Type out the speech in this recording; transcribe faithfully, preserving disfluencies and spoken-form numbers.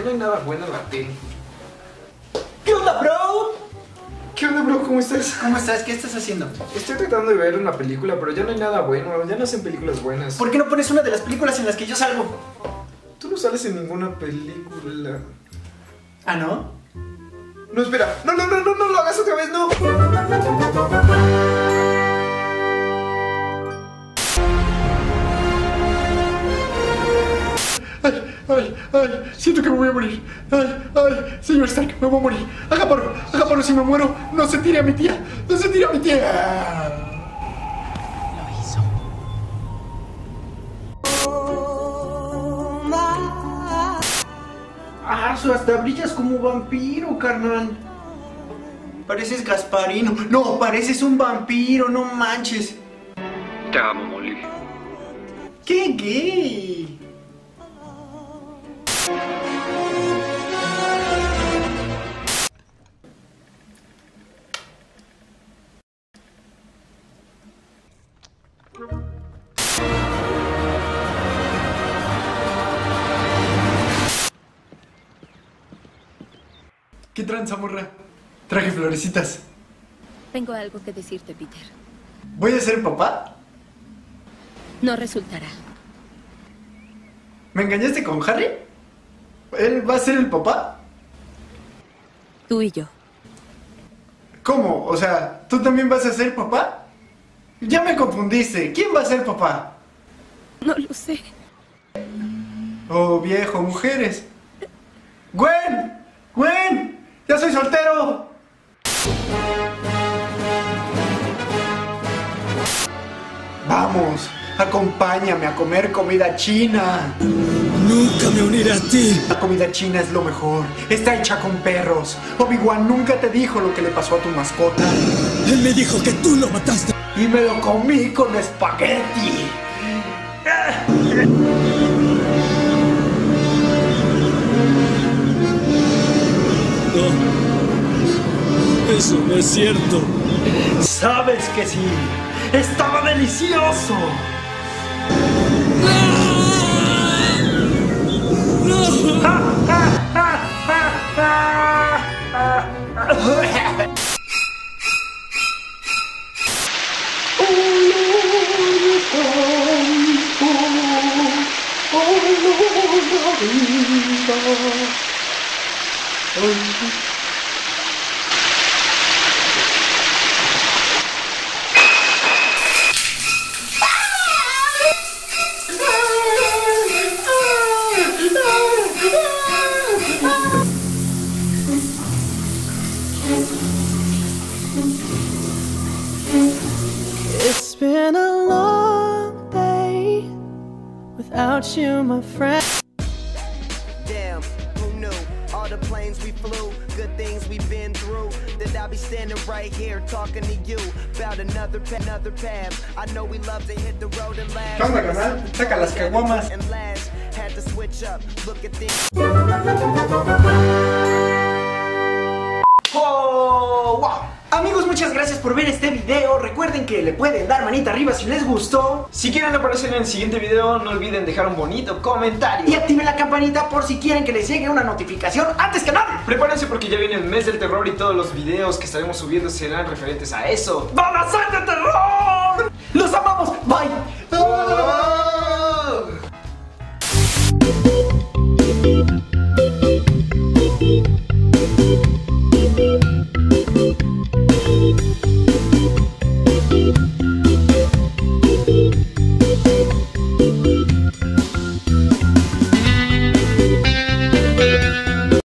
no hay nada bueno en la tele. ¿Qué onda, bro? ¿Qué onda, bro? ¿Cómo estás? ¿Cómo estás? ¿Qué estás haciendo? Estoy tratando de ver una película, pero ya no hay nada bueno, ya no hacen películas buenas. ¿Por qué no pones una de las películas en las que yo salgo? Tú no sales en ninguna película. ¿Ah, no? No, espera. No, no, no, no, no lo hagas otra vez, no. Ay, ay, ay, siento que me voy a morir. Ay, ay, señor Stark, me voy a morir. Haga paro, haga paro si me muero. No se tire a mi tía, no se tire a mi tía. Lo hizo. Ah, su hasta brillas como vampiro, carnal. Pareces Gasparino. No, pareces un vampiro, no manches. Te amo, Molly. ¡Qué gay! ¿Qué tranza, morra? Traje florecitas. Tengo algo que decirte, Peter. ¿Voy a ser el papá? No resultará. ¿Me engañaste con Harry? ¿Él va a ser el papá? Tú y yo. ¿Cómo? O sea, ¿tú también vas a ser papá? Ya me confundiste. ¿Quién va a ser papá? No lo sé. Oh, viejo, mujeres. ¡Gwen! ¡Gwen! ¡Ya soy soltero! Vamos, acompáñame a comer comida china. Nunca me uniré a ti. La comida china es lo mejor. Está hecha con perros. Obi-Wan nunca te dijo lo que le pasó a tu mascota. Él me dijo que tú lo mataste. Y me lo comí con espagueti. No, eso no es cierto. Sabes que sí. Estaba delicioso. It's been a long day without you, my friend. Damn, who knew? All the planes we flew, good things we've been through. That I'll be standing right here talking to you about another pa another path. I know we love to hit the road and laugh. ¿Qué onda, carnal? Saca las caguamas. And last, had to switch up. Look at this. ¡Oh, wow! Amigos, muchas gracias por ver este video. Recuerden que le pueden dar manita arriba si les gustó. Si quieren aparecer en el siguiente video, no olviden dejar un bonito comentario. Y activen la campanita por si quieren que les llegue una notificación antes que nadie. Prepárense porque ya viene el mes del terror y todos los videos que estaremos subiendo serán referentes a eso. ¡Vamos, suéltate!